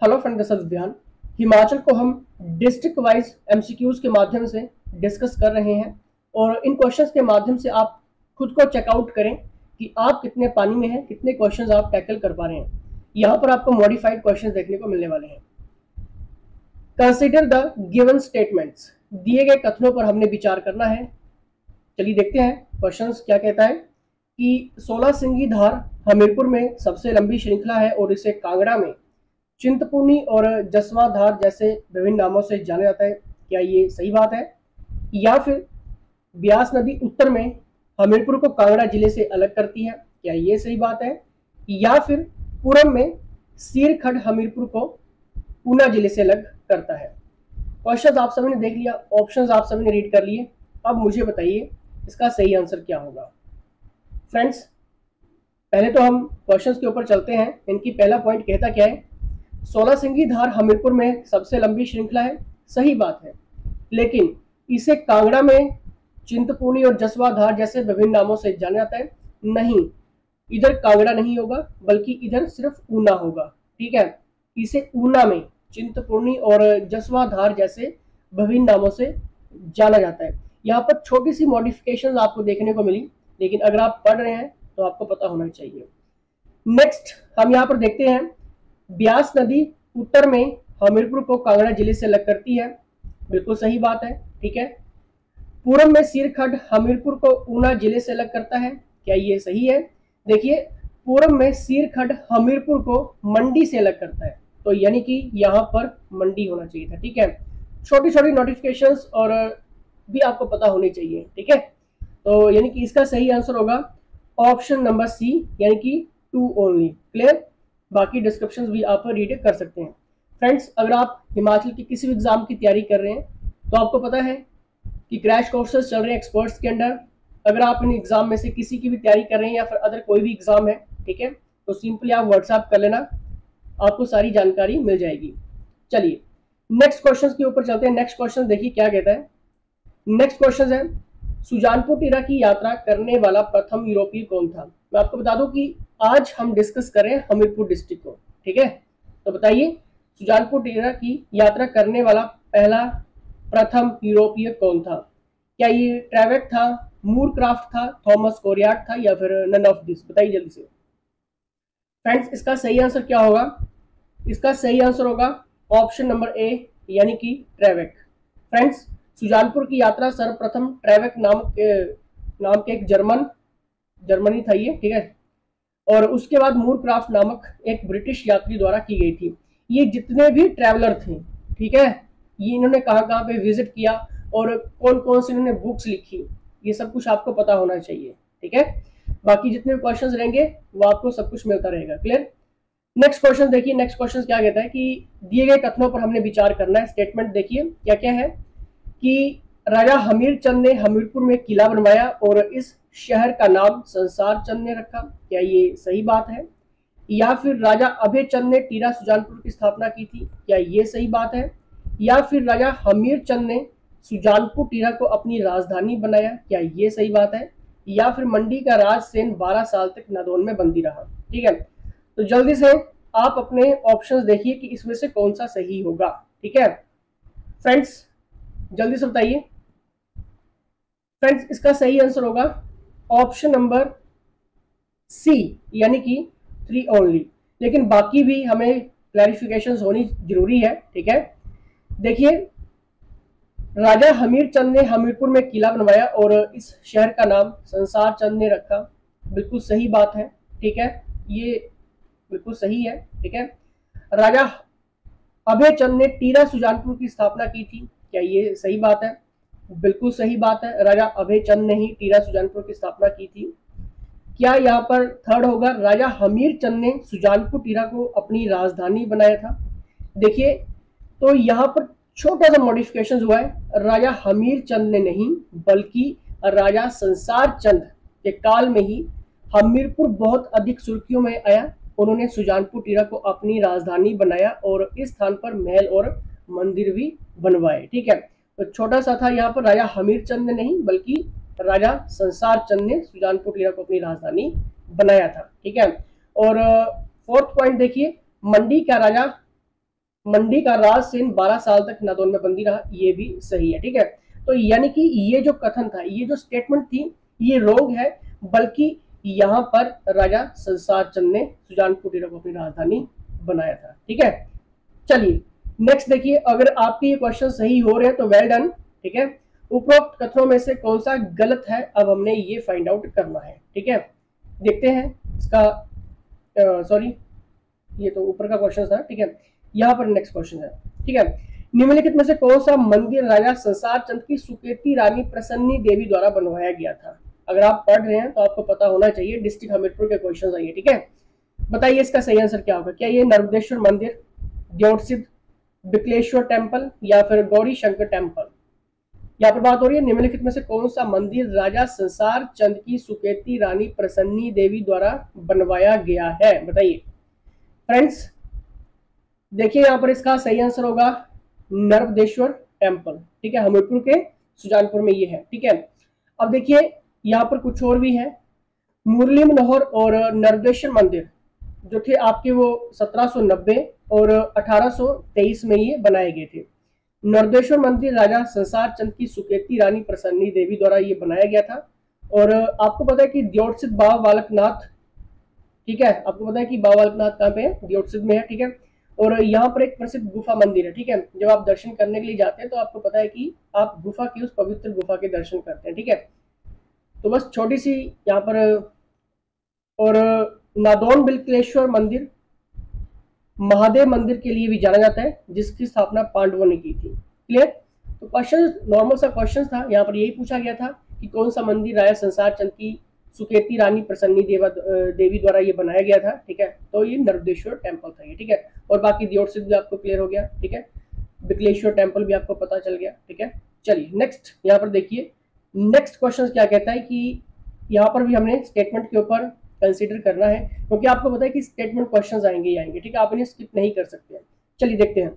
Hello friend, this is ध्यान। हिमाचल को हम डिस्ट्रिक्ट वाइज एमसीक्यूज के माध्यम से डिस्कस कर रहे हैं और इन क्वेश्चंस के माध्यम से आप खुद को चेकआउट करें कि आप कितने पानी में हैं, कितने क्वेश्चंस आप टैकल कर पा रहे हैं। यहाँ पर आपको मॉडिफाइड क्वेश्चंस देखने को मिलने वाले हैं। कंसीडर द गिवन स्टेटमेंट्स, दिए गए कथनों पर हमने विचार करना है। चलिए देखते हैं क्वेश्चंस क्या कहता है कि 16 सिंगी धार हमीरपुर में सबसे लंबी श्रृंखला है और इसे कांगड़ा में चिंतपूर्णी और जसवा धार जैसे विभिन्न नामों से जाना जाता है। क्या ये सही बात है? या फिर ब्यास नदी उत्तर में हमीरपुर को कांगड़ा जिले से अलग करती है, क्या ये सही बात है? या फिर पूरब में सीरखड़ हमीरपुर को ऊना जिले से अलग करता है। क्वेश्चंस आप सभी ने देख लिया, ऑप्शंस आप सभी ने रीड कर लिए। अब मुझे बताइए इसका सही आंसर क्या होगा। फ्रेंड्स, पहले तो हम क्वेश्चंस के ऊपर चलते हैं। इनकी पहला पॉइंट कहता क्या है? 16 सिंगी धार हमीरपुर में सबसे लंबी श्रृंखला है, सही बात है, लेकिन इसे कांगड़ा में चिंतपूर्णी और जसवा धार जैसे विभिन्न नामों से जाना जाता है। नहीं, इधर कांगड़ा नहीं होगा बल्कि इधर सिर्फ ऊना होगा। ठीक है, इसे ऊना में चिंतपूर्णी और जसवा धार जैसे विभिन्न नामों से जाना जाता है। यहाँ पर छोटी सी मॉडिफिकेशन आपको देखने को मिली, लेकिन अगर आप पढ़ रहे हैं तो आपको पता होना चाहिए। नेक्स्ट हम यहाँ पर देखते हैं, ब्यास नदी उत्तर में हमीरपुर को कांगड़ा जिले से अलग करती है, बिल्कुल सही बात है। ठीक है, पूरब में सीरखड़ हमीरपुर को ऊना जिले से अलग करता है, क्या ये सही है? देखिए, पूरब में सीरखड़ हमीरपुर को मंडी से अलग करता है, तो यानी कि यहाँ पर मंडी होना चाहिए था। ठीक है, छोटी छोटी नोटिफिकेशंस और भी आपको पता होनी चाहिए। ठीक है, तो यानी कि इसका सही आंसर होगा ऑप्शन नंबर सी, यानी कि 2 ओनली। क्लियर? बाकी डिस्क्रिप्शंस भी आप रीड कर सकते हैं। फ्रेंड्स, अगर आप हिमाचल के किसी भी एग्जाम की तैयारी कर रहे हैं तो आपको पता है कि क्रैश कोर्सेज चल रहे हैं एक्सपर्ट्स के अंडर। अगर आप इन एग्जाम में से किसी की भी तैयारी कर रहे हैं या फिर अदर कोई भी एग्जाम है, ठीक है, तो सिंपली आप व्हाट्सएप कर लेना, आपको सारी जानकारी मिल जाएगी। चलिए नेक्स्ट क्वेश्चन के ऊपर चलते हैं। नेक्स्ट क्वेश्चन देखिए क्या कहता है। नेक्स्ट क्वेश्चन है, सुजानपुर टीरा की यात्रा करने वाला प्रथम यूरोपीय कौन था? मैं आपको बता दूं कि आज हम डिस्कस कर रहे हैं हमीरपुर डिस्ट्रिक्ट को। ठीक है, तो बताइए सुजानपुर टीरा की यात्रा करने वाला पहला प्रथम यूरोपीय कौन था? क्या ये ट्रेवेट था, मूरक्राफ्ट था, थॉमस कोरियाट था, या फिर नन ऑफ दिस? बताइए जल्दी से। फ्रेंड्स, इसका सही आंसर क्या होगा? इसका सही आंसर होगा ऑप्शन नंबर ए, यानी कि ट्रेवेट। फ्रेंड्स, सुजानपुर की यात्रा सर्वप्रथम ट्रेवेक नाम के एक जर्मनी था ये, ठीक है, और उसके बाद मूरक्राफ्ट नामक एक ब्रिटिश यात्री द्वारा की गई थी। ये जितने भी ट्रैवलर थे, ठीक है, ये इन्होंने कहाँ कहाँ पे विजिट किया और कौन कौन सी इन्होंने बुक्स लिखी, ये सब कुछ आपको पता होना चाहिए। ठीक है, बाकी जितने भी क्वेश्चंस रहेंगे वो आपको सब कुछ मिलता रहेगा। क्लियर? नेक्स्ट क्वेश्चन देखिए। नेक्स्ट क्वेश्चन क्या कहता है कि दिए गए कथनों पर हमने विचार करना है। स्टेटमेंट देखिए क्या क्या है कि राजा हमीर चंद ने हमीरपुर में किला बनवाया और इस शहर का नाम संसार चंद ने रखा, क्या ये सही बात है? या फिर राजा अभय चंद ने टीरा सुजानपुर की स्थापना की थी, क्या ये सही बात है? या फिर राजा हमीर चंद ने सुजानपुर टीरा को अपनी राजधानी बनाया, क्या ये सही बात है? या फिर मंडी का राजसेन 12 साल तक नादौन में बंदी रहा। ठीक है, तो जल्दी से आप अपने ऑप्शंस देखिए कि इसमें से कौन सा सही होगा। ठीक है फ्रेंड्स, जल्दी से बताइए। फ्रेंड्स, इसका सही आंसर होगा ऑप्शन नंबर सी, यानी कि 3 ओनली, लेकिन बाकी भी हमें क्लैरिफिकेशंस होनी जरूरी है। ठीक है, देखिए, राजा हमीर चंद ने हमीरपुर में किला बनवाया और इस शहर का नाम संसार चंद ने रखा, बिल्कुल सही बात है। ठीक है, ये बिल्कुल सही है। ठीक है, राजा अभय चंद ने टीरा सुजानपुर की स्थापना की थी, क्या ये सही बात है? बिल्कुल सही बात है, राजा अभय चंद ने ही टीरा सुजानपुर की स्थापना की थी। क्या यहाँ पर थर्ड होगा, राजा हमीर चंद ने सुजानपुर टीरा को अपनी राजधानी बनाया था? देखिए, तो यहाँ पर छोटा सा मॉडिफिकेशन हुआ है, राजा हमीर चंद ने नहीं बल्कि राजा संसार चंद के काल में ही हमीरपुर बहुत अधिक सुर्खियों में आया। उन्होंने सुजानपुर टीरा को अपनी राजधानी बनाया और इस स्थान पर महल और मंदिर भी बनवाए। ठीक है, तो छोटा सा था यहाँ पर, राजा हमीर चंद ने नहीं बल्कि राजा संसार चंद ने सुजानपुर टीरा को अपनी राजधानी बनाया था। ठीक है, और फोर्थ पॉइंट देखिए, मंडी का राजा मंडी का राज सेन 12 साल तक नादौन में बंदी रहा, ये भी सही है। ठीक है, तो यानी कि ये जो कथन था, ये जो स्टेटमेंट थी, ये रॉन्ग है, बल्कि यहाँ पर राजा संसार चंद ने सुजानपुर डेरा को अपनी राजधानी बनाया था। ठीक है, चलिए नेक्स्ट देखिए, अगर आपके ये क्वेश्चन सही हो रहे हैं तो वेल डन। ठीक है, उपरोक्त कथनों में से कौन सा गलत है, अब हमने ये फाइंड आउट करना है। ठीक है, देखते हैं इसका, सॉरी ये तो ऊपर का क्वेश्चन था। ठीक है, यहाँ पर नेक्स्ट क्वेश्चन है। ठीक है, निम्नलिखित में से कौन सा मंदिर राजा संसार चंद की सुकेती रानी प्रसन्नी देवी द्वारा बनवाया गया था? अगर आप पढ़ रहे हैं तो आपको पता होना चाहिए, डिस्ट्रिक्ट हमीरपुर के क्वेश्चन आइए। ठीक है, बताइए इसका सही आंसर क्या होगा। क्या ये नर्मदेश्वर मंदिर, द्योतसिद्ध, बिकलेश्वर टेम्पल या फिर गौरी शंकर टेम्पल? यहाँ पर बात हो रही है निम्नलिखित में से कौन सा मंदिर राजा संसार चंद की सुकेती रानी प्रसन्नी देवी द्वारा बनवाया गया है, बताइए फ्रेंड्स। देखिए यहाँ पर इसका सही आंसर होगा नर्मदेश्वर टेम्पल। ठीक है, हमीरपुर के सुजानपुर में ये है। ठीक है, अब देखिए यहाँ पर कुछ और भी है। मुरली मनोहर और नर्मदेश्वर मंदिर जो थे आपके, वो 1790 और 1823 में ये बनाए गए थे। नर्मदेश्वर मंदिर राजा संसार चंद की सुकेती रानी प्रसन्नी देवी द्वारा ये बनाया गया था। और आपको पता है कि द्योतसिद्ध बाबा बालकनाथ, ठीक है, आपको पता है कि बाबा बालकनाथ कहाँ पे है, द्योतसिद्ध में है। ठीक है, और यहाँ पर एक प्रसिद्ध गुफा मंदिर है। ठीक है, जब आप दर्शन करने के लिए जाते हैं तो आपको पता है कि आप गुफा की, उस पवित्र गुफा के दर्शन करते हैं। ठीक है, तो बस छोटी सी यहाँ पर, और नादौन बिलकेश्वर मंदिर महादेव मंदिर के लिए भी जाना जाता है, जिसकी स्थापना पांडवों ने की थी। क्लियर? तो क्वेश्चन नॉर्मल सा क्वेश्चन था, यहाँ पर यही पूछा गया था कि कौन सा मंदिर राजा संसार चंद की सुकेती रानी प्रसन्नी देवी द्वारा ये बनाया गया था। ठीक है, तो ये नर्मदेश्वर टेम्पल था ये। ठीक है, और बाकी द्योतसिद्ध भी आपको क्लियर हो गया। ठीक है, बिकलेश्वर टेम्पल भी आपको पता चल गया। ठीक है, चलिए नेक्स्ट यहाँ पर देखिए, नेक्स्ट क्वेश्चन क्या कहता है कि यहाँ पर भी हमने स्टेटमेंट के ऊपर कंसीडर करना है, क्योंकि आपको पता है कि स्टेटमेंट क्वेश्चंस आएंगे ही आएंगे। ठीक है, आप इन्हें स्किप नहीं कर सकते हैं। चलिए देखते हैं।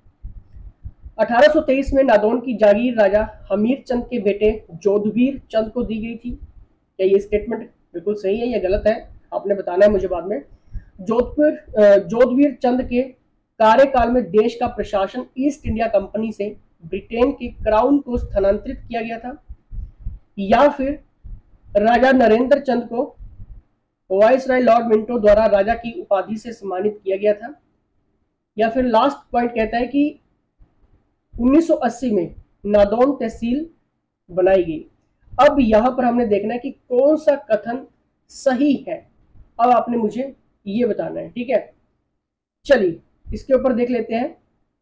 1823 में नादौन की जागीर राजा हमीर चंद के बेटे जोधवीर चंद को दी गई थी। क्या ये स्टेटमेंट बिल्कुल सही है या गलत है, आपने बताना है मुझे बाद में। जोधवीर चंद के कार्यकाल में देश का प्रशासन ईस्ट इंडिया कंपनी से ब्रिटेन के क्राउन को स्थानांतरित किया गया था, या फिर राजा नरेंद्र चंद को वाइसराय लॉर्ड मिंटो द्वारा राजा की उपाधि से सम्मानित किया गया था, या फिर लास्ट पॉइंट कहता है कि 1980 में नादौन तहसील बनाई गई। अब यहां पर हमने देखना है कि कौन सा कथन सही है, अब आपने मुझे ये बताना है। ठीक है, चलिए इसके ऊपर देख लेते हैं।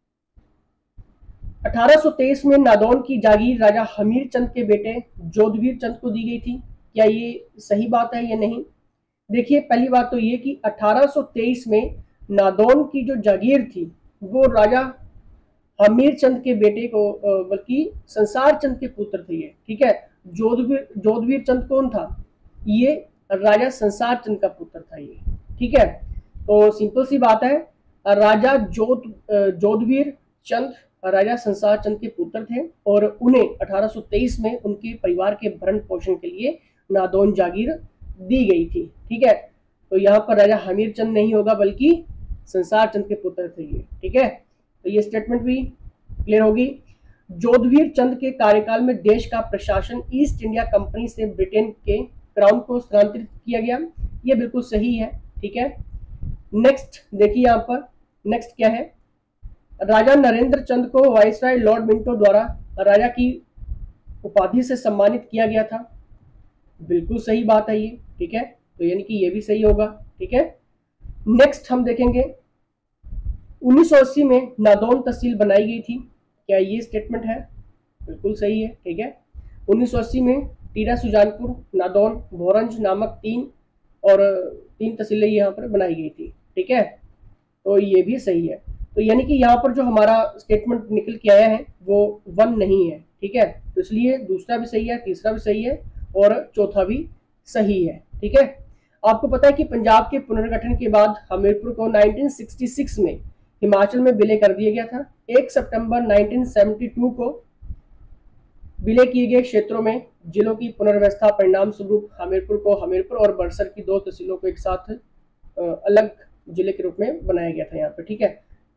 1823 में नादौन की जागीर राजा हमीर चंद के बेटे जोधवीर चंद को दी गई थी। क्या ये सही बात है या नहीं? देखिए पहली बात तो ये कि 1823 में नादौन की जो जागीर थी वो राजा हमीर चंद के बेटे को, बल्कि संसार चंद के पुत्र थे ये। ठीक है, जोधवीर चंद कौन था? ये राजा संसार चंद का पुत्र था ये। ठीक है, तो सिंपल सी बात है, राजा जोधवीर चंद राजा संसार चंद के पुत्र थे, और उन्हें 1823 में उनके परिवार के भरण पोषण के लिए नादौन जागीर दी गई थी। ठीक है, तो यहाँ पर राजा हमीर चंद नहीं होगा, बल्कि संसार चंद के पुत्र थे ये। ठीक है, तो ये स्टेटमेंट भी क्लियर होगी। जोधवीर चंद के कार्यकाल में देश का प्रशासन ईस्ट इंडिया कंपनी से ब्रिटेन के क्राउन को स्थानांतरित किया गया, ये बिल्कुल सही है। ठीक है, नेक्स्ट देखिए यहाँ पर नेक्स्ट क्या है, राजा नरेंद्र चंद को वाइसराय लॉर्ड मिंटो द्वारा राजा की उपाधि से सम्मानित किया गया था, बिल्कुल सही बात है ये। ठीक है, तो यानी कि ये भी सही होगा। ठीक है, नेक्स्ट हम देखेंगे 1980 में नादौन तहसील बनाई गई थी। क्या ये स्टेटमेंट है? बिल्कुल सही है। ठीक है, 1980 में टीरा, सुजानपुर, नादौन, भोरंज नामक तीन तहसीलें यहाँ पर बनाई गई थी। ठीक है, तो ये भी सही है। तो यानी कि यहाँ पर जो हमारा स्टेटमेंट निकल के आया है वो 1 नहीं है। ठीक है, तो इसलिए दूसरा भी सही है, तीसरा भी सही है और चौथा भी सही है। ठीक है, आपको पता है कि पंजाब के पुनर्गठन के बाद हमीरपुर को 1966 में हिमाचल में विलय कर दिया गया था। 1 सितंबर 1972 को विलय किए गए क्षेत्रों में जिलों की पुनर्व्यवस्था परिणाम स्वरूप हमीरपुर को हमीरपुर और बड़सर की 2 तहसीलों को एक साथ अलग जिले के रूप में बनाया गया था यहाँ पे। ठीक है,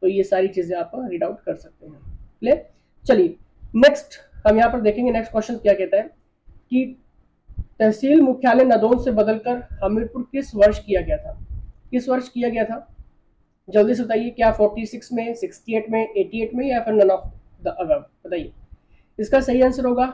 तो ये सारी चीजें आप रीड आउट कर सकते हैं। क्लियर? चलिए नेक्स्ट हम यहाँ पर देखेंगे, नेक्स्ट क्वेश्चन क्या कहता है कि तहसील मुख्यालय नदौन से बदलकर हमीरपुर किस वर्ष किया गया था? किस वर्ष किया गया था? जल्दी से बताइए, क्या 46 में, 68 में, 88 में, या फिर नन ऑफ द अबव? बताइए। इसका सही आंसर होगा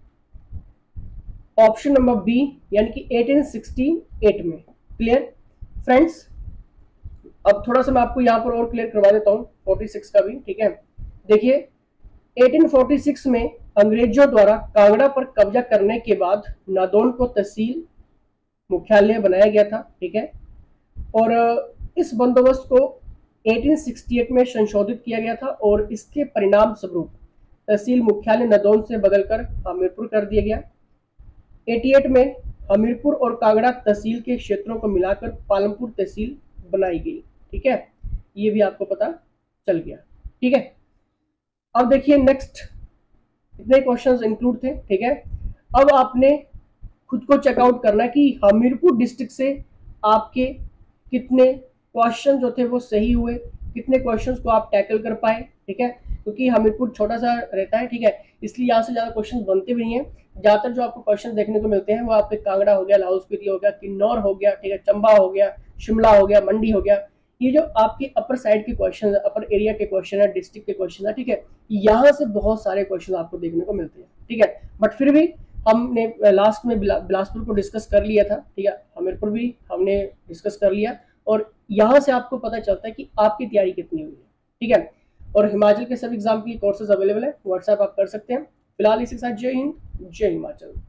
ऑप्शन नंबर बी, यानी कि 1868 में। Clear friends? अब थोड़ा सा मैं आपको यहाँ पर और क्लियर करवा देता हूँ 46 का भी, ठीक है। देखिए 1846 में अंग्रेजों द्वारा कांगड़ा पर कब्जा करने के बाद नादौन को तहसील मुख्यालय बनाया गया था, ठीक है। और इस बंदोबस्त को 1868 में संशोधित किया गया था और इसके परिणाम स्वरूप तहसील मुख्यालय नदौन से बदलकर हमीरपुर कर दिया गया। 88 में हमीरपुर और कांगड़ा तहसील के क्षेत्रों को मिलाकर पालमपुर तहसील बनाई गई, ठीक है। ये भी आपको पता चल गया, ठीक है। अब देखिए नेक्स्ट, इतने क्वेश्चंस इंक्लूड थे, ठीक है। अब आपने खुद को चेकआउट करना है कि हमीरपुर डिस्ट्रिक्ट से आपके कितने क्वेश्चन जो थे वो सही हुए, कितने क्वेश्चंस को आप टैकल कर पाए, ठीक है। क्योंकि हमीरपुर छोटा सा रहता है, ठीक है, इसलिए यहाँ से ज़्यादा क्वेश्चन बनते भी नहीं है। ज़्यादातर जो आपको क्वेश्चन देखने को मिलते हैं वो आपके कांगड़ा हो गया, लाहौल स्पीति हो गया, किन्नौर हो गया, ठीक है, चंबा हो गया, शिमला हो गया, मंडी हो गया। ये जो आपके अपर साइड के क्वेश्चन है, अपर एरिया के क्वेश्चन है, डिस्ट्रिक्ट के क्वेश्चन है, ठीक है, यहाँ से बहुत सारे क्वेश्चन आपको देखने को मिलते हैं, ठीक है। बट फिर भी हमने लास्ट में बिलासपुर को डिस्कस कर लिया था, ठीक है, हमीरपुर भी हमने डिस्कस कर लिया, और यहाँ से आपको पता चलता है कि आपकी तैयारी कितनी हुई है, ठीक है। और हिमाचल के सभी एग्जाम के लिए कोर्सेज अवेलेबल है, व्हाट्सएप आप कर सकते हैं। फिलहाल इसी के साथ जय हिंद, जय हिमाचल।